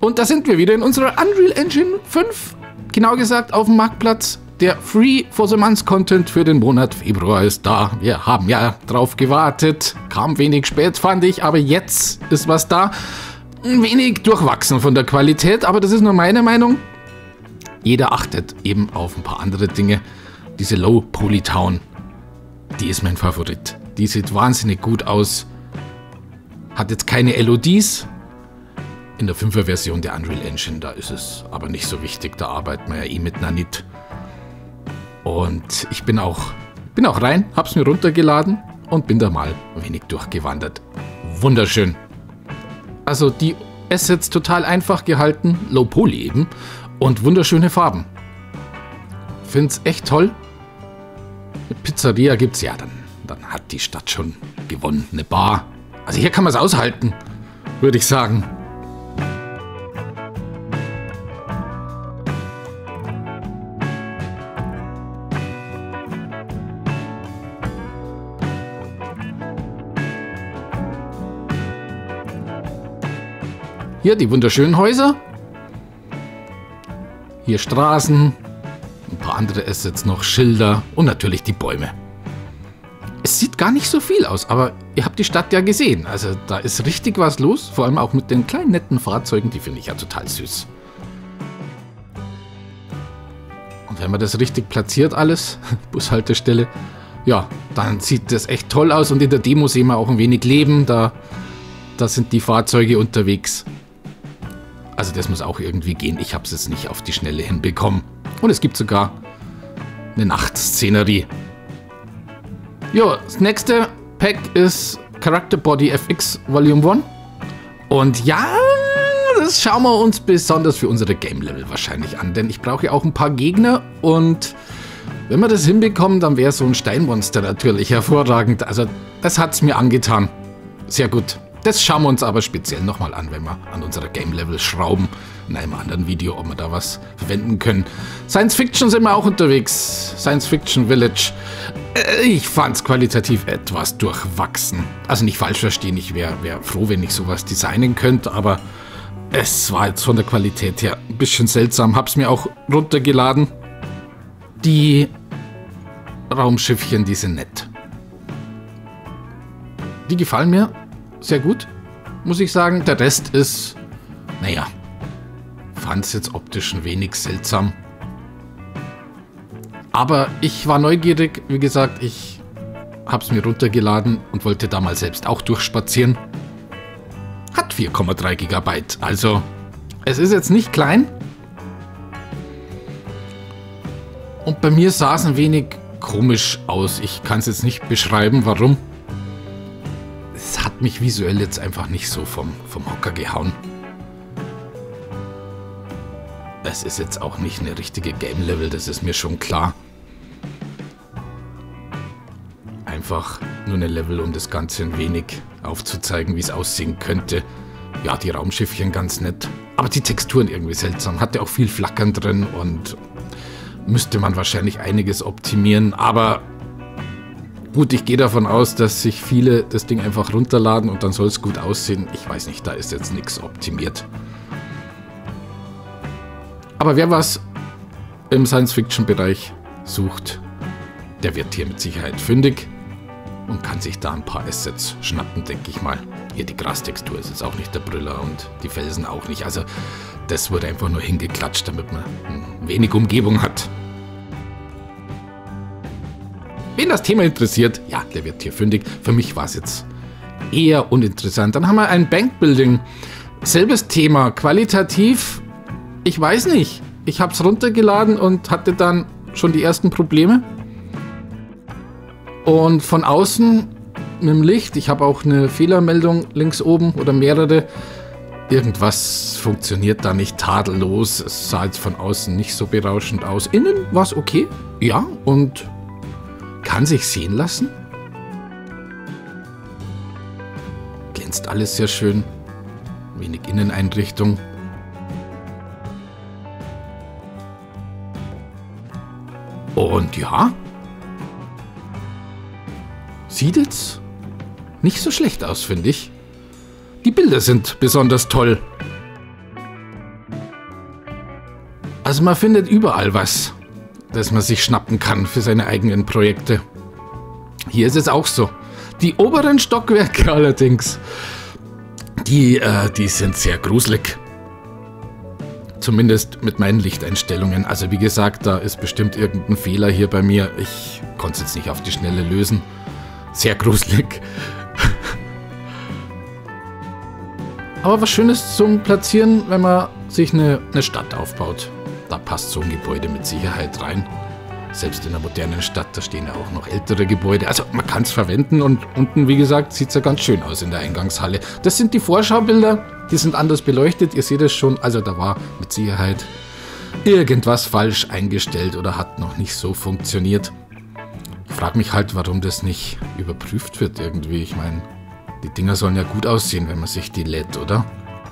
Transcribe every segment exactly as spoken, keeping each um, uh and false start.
Und da sind wir wieder in unserer Unreal Engine fünf. Genau gesagt auf dem Marktplatz. Der Free for the Month Content für den Monat Februar ist da. Wir haben ja drauf gewartet. Kam wenig spät, fand ich, aber jetzt ist was da. Ein wenig durchwachsen von der Qualität, aber das ist nur meine Meinung. Jeder achtet eben auf ein paar andere Dinge. Diese Low Poly Town, die ist mein Favorit. Die sieht wahnsinnig gut aus. Hat jetzt keine L O Ds. In der fünfer Version der Unreal Engine, da ist es aber nicht so wichtig. Da arbeiten wir ja eh mit Nanit. Und ich bin auch, bin auch rein, hab's mir runtergeladen und bin da mal ein wenig durchgewandert. Wunderschön. Also die Assets total einfach gehalten, Low Poly eben und wunderschöne Farben. Find's echt toll. Eine Pizzeria gibt's ja, dann, dann hat die Stadt schon gewonnen. Eine Bar. Also hier kann man es aushalten, würde ich sagen. Hier die wunderschönen Häuser. Hier Straßen. Ein paar andere Assets noch, Schilder und natürlich die Bäume. Es sieht gar nicht so viel aus, aber ihr habt die Stadt ja gesehen. Also da ist richtig was los, vor allem auch mit den kleinen netten Fahrzeugen, die finde ich ja total süß. Und wenn man das richtig platziert alles, Bushaltestelle, ja, dann sieht das echt toll aus und in der Demo sehen wir auch ein wenig Leben, da, da sind die Fahrzeuge unterwegs. Also das muss auch irgendwie gehen. Ich habe es jetzt nicht auf die Schnelle hinbekommen. Und es gibt sogar eine Nachtszenerie. Jo, das nächste Pack ist Character Body F X Volume eins. Und ja, das schauen wir uns besonders für unsere Game Level wahrscheinlich an. Denn ich brauche ja auch ein paar Gegner. Und wenn wir das hinbekommen, dann wäre so ein Steinmonster natürlich hervorragend. Also das hat es mir angetan. Sehr gut. Das schauen wir uns aber speziell nochmal an, wenn wir an unserer Game Level schrauben. In einem anderen Video, ob wir da was verwenden können. Science Fiction sind wir auch unterwegs. Science Fiction Village. Ich fand es qualitativ etwas durchwachsen. Also nicht falsch verstehen, ich wäre wär froh, wenn ich sowas designen könnte, aber es war jetzt von der Qualität her ein bisschen seltsam. Hab's mir auch runtergeladen. Die Raumschiffchen, die sind nett. Die gefallen mir sehr gut, muss ich sagen. Der Rest ist, naja, fand es jetzt optisch ein wenig seltsam. Aber ich war neugierig, wie gesagt, ich habe es mir runtergeladen und wollte da mal selbst auch durchspazieren. Hat vier Komma drei Gigabyte, also es ist jetzt nicht klein. Und bei mir sah es ein wenig komisch aus. Ich kann es jetzt nicht beschreiben, warum. Es hat mich visuell jetzt einfach nicht so vom, vom Hocker gehauen. Es ist jetzt auch nicht eine richtige Game-Level, das ist mir schon klar. Einfach nur eine Level, um das Ganze ein wenig aufzuzeigen, wie es aussehen könnte. Ja, die Raumschiffchen ganz nett, aber die Texturen irgendwie seltsam. Hatte auch viel Flackern drin und müsste man wahrscheinlich einiges optimieren, aber gut, ich gehe davon aus, dass sich viele das Ding einfach runterladen und dann soll es gut aussehen. Ich weiß nicht, da ist jetzt nichts optimiert. Aber wer was im Science-Fiction-Bereich sucht, der wird hier mit Sicherheit fündig und kann sich da ein paar Assets schnappen, denke ich mal. Hier die Grastextur ist jetzt auch nicht der Brüller und die Felsen auch nicht. Also das wurde einfach nur hingeklatscht, damit man ein wenig Umgebung hat. Wen das Thema interessiert, ja, der wird hier fündig. Für mich war es jetzt eher uninteressant. Dann haben wir ein Bankbuilding. Selbes Thema, qualitativ, ich weiß nicht. Ich habe es runtergeladen und hatte dann schon die ersten Probleme. Und von außen mit dem Licht, ich habe auch eine Fehlermeldung links oben oder mehrere. Irgendwas funktioniert da nicht tadellos. Es sah jetzt von außen nicht so berauschend aus. Innen war es okay, ja, und kann sich sehen lassen. Glänzt alles sehr schön. Wenig Inneneinrichtung. Und ja, sieht jetzt nicht so schlecht aus, finde ich. Die Bilder sind besonders toll. Also man findet überall was, das man sich schnappen kann für seine eigenen Projekte. Hier ist es auch so. Die oberen Stockwerke allerdings, die, äh, die sind sehr gruselig. Zumindest mit meinen Lichteinstellungen. Also wie gesagt, da ist bestimmt irgendein Fehler hier bei mir. Ich konnte es jetzt nicht auf die Schnelle lösen. Sehr gruselig. Aber was Schönes zum Platzieren, wenn man sich eine, eine Stadt aufbaut. Da passt so ein Gebäude mit Sicherheit rein. Selbst in einer modernen Stadt, da stehen ja auch noch ältere Gebäude. Also man kann es verwenden und unten, wie gesagt, sieht es ja ganz schön aus in der Eingangshalle. Das sind die Vorschaubilder, die sind anders beleuchtet. Ihr seht es schon, also da war mit Sicherheit irgendwas falsch eingestellt oder hat noch nicht so funktioniert. Ich frage mich halt, warum das nicht überprüft wird irgendwie. Ich meine, die Dinger sollen ja gut aussehen, wenn man sich die lädt, oder?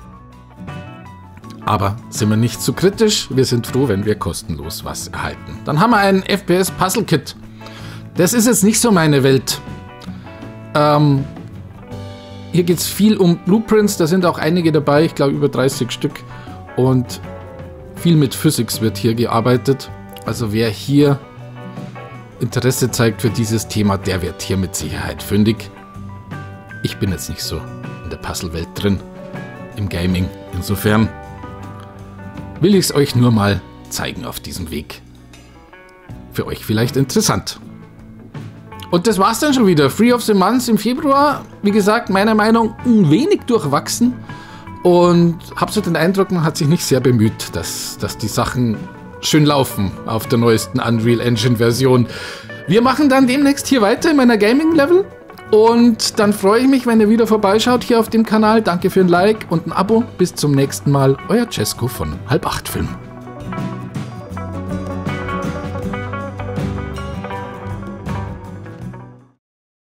Aber sind wir nicht zu kritisch, wir sind froh, wenn wir kostenlos was erhalten. Dann haben wir ein F P S Puzzle Kit. Das ist jetzt nicht so meine Welt. Ähm, hier geht es viel um Blueprints, da sind auch einige dabei, ich glaube über dreißig Stück. Und viel mit Physics wird hier gearbeitet. Also wer hier Interesse zeigt für dieses Thema, der wird hier mit Sicherheit fündig. Ich bin jetzt nicht so in der Puzzle-Welt drin, im Gaming. Insofern will ich es euch nur mal zeigen auf diesem Weg. Für euch vielleicht interessant. Und das war's dann schon wieder. Free of the Month im Februar. Wie gesagt, meiner Meinung nach ein wenig durchwachsen. Und habe so den Eindruck, man hat sich nicht sehr bemüht, dass, dass die Sachen schön laufen auf der neuesten Unreal Engine Version. Wir machen dann demnächst hier weiter in meiner Gaming-Level. Und dann freue ich mich, wenn ihr wieder vorbeischaut hier auf dem Kanal. Danke für ein Like und ein Abo. Bis zum nächsten Mal. Euer Cesco von Halb acht Film.